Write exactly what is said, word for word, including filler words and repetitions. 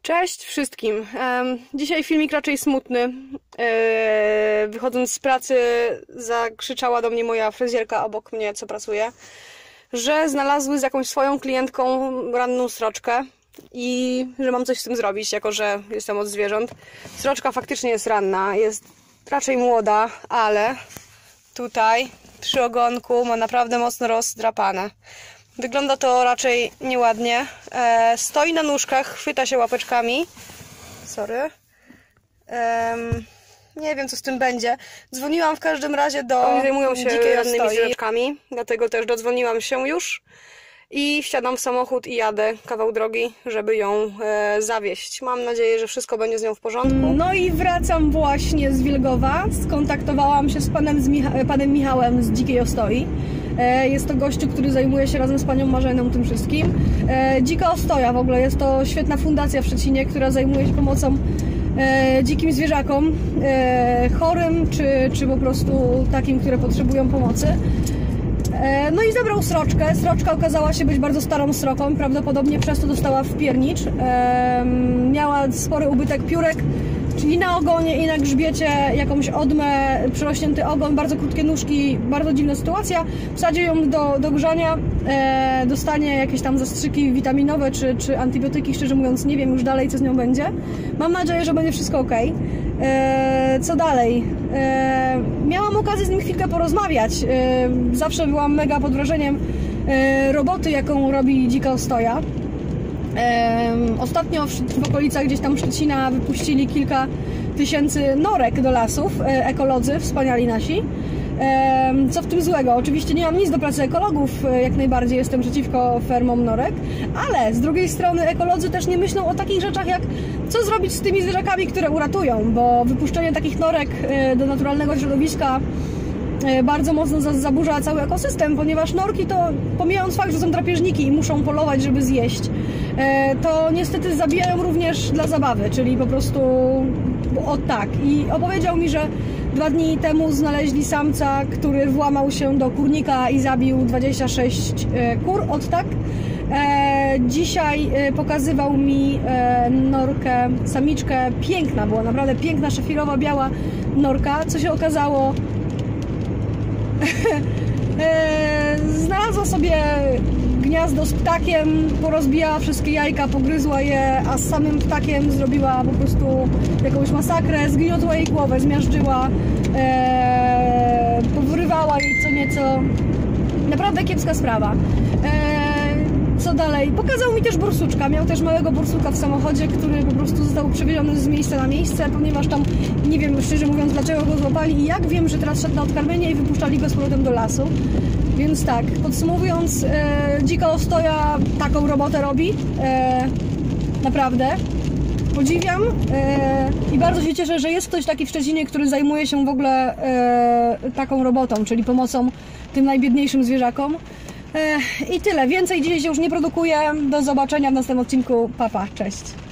Cześć wszystkim. Dzisiaj filmik raczej smutny. Wychodząc z pracy zakrzyczała do mnie moja fryzjerka obok mnie, co pracuje, że znalazły z jakąś swoją klientką ranną sroczkę i że mam coś z tym zrobić, jako że jestem od zwierząt. Sroczka faktycznie jest ranna, jest raczej młoda, ale tutaj przy ogonku ma naprawdę mocno rozdrapane. Wygląda to raczej nieładnie. E, stoi na nóżkach, chwyta się łapeczkami. Sorry. E, nie wiem, co z tym będzie. Dzwoniłam w każdym razie do... Oni zajmują się rannymi zwierzaczkami, dlatego też dodzwoniłam się już. I wsiadam w samochód i jadę kawał drogi, żeby ją e, zawieźć. Mam nadzieję, że wszystko będzie z nią w porządku. No i wracam właśnie z Wilgowa. Skontaktowałam się z panem, z Micha panem Michałem z Dzikiej Ostoi. E, jest to gościu, który zajmuje się razem z panią Marzeną tym wszystkim. E, Dzika Ostoja w ogóle jest to świetna fundacja w Szczecinie, która zajmuje się pomocą e, dzikim zwierzakom, e, chorym czy, czy po prostu takim, które potrzebują pomocy. No i zabrał sroczkę. Sroczka okazała się być bardzo starą sroką, prawdopodobnie przez to dostała wpiernicz. Miała spory ubytek piórek, czyli na ogonie i na grzbiecie jakąś odmę, przyrośnięty ogon, bardzo krótkie nóżki, bardzo dziwna sytuacja. Wsadził ją do, do grzania, dostanie jakieś tam zastrzyki witaminowe czy, czy antybiotyki, szczerze mówiąc nie wiem już dalej, co z nią będzie. Mam nadzieję, że będzie wszystko ok. Co dalej? Miałam okazję z nim chwilkę porozmawiać. Zawsze byłam mega pod wrażeniem roboty, jaką robi Dzika Ostoja. Ostatnio w okolicach gdzieś tam Szczecina wypuścili kilka tysięcy norek do lasów, ekolodzy, wspaniali nasi. Co w tym złego? Oczywiście nie mam nic do pracy ekologów, jak najbardziej jestem przeciwko fermom norek, ale z drugiej strony ekolodzy też nie myślą o takich rzeczach jak co zrobić z tymi zwierzakami, które uratują, bo wypuszczenie takich norek do naturalnego środowiska bardzo mocno zaburza cały ekosystem, ponieważ norki to, pomijając fakt, że są drapieżniki i muszą polować, żeby zjeść, to niestety zabijają również dla zabawy, czyli po prostu o tak. I opowiedział mi, że dwa dni temu znaleźli samca, który włamał się do kurnika i zabił dwadzieścia sześć kur od tak. Dzisiaj pokazywał mi norkę, samiczkę, piękna była, naprawdę piękna, szefirowa, biała norka, co się okazało, znalazła sobie gniazdo z ptakiem, porozbijała wszystkie jajka, pogryzła je, a z samym ptakiem zrobiła po prostu jakąś masakrę, zgniotła jej głowę, zmiażdżyła, e, powyrywała jej co nieco. Naprawdę kiepska sprawa. E, co dalej? Pokazał mi też borsuczka. Miał też małego borsuka w samochodzie, który po prostu został przewieziony z miejsca na miejsce, ponieważ tam, nie wiem szczerze mówiąc, dlaczego go złapali i jak wiem, że teraz szedł na odkarmienie i wypuszczali go z powrotem do lasu. Więc tak, podsumowując, e, Dzika Ostoja taką robotę robi. E, naprawdę. Podziwiam e, i bardzo się cieszę, że jest ktoś taki w Szczecinie, który zajmuje się w ogóle e, taką robotą, czyli pomocą tym najbiedniejszym zwierzakom. E, I tyle. Więcej dzisiaj się już nie produkuję. Do zobaczenia w następnym odcinku. Pa, pa, cześć.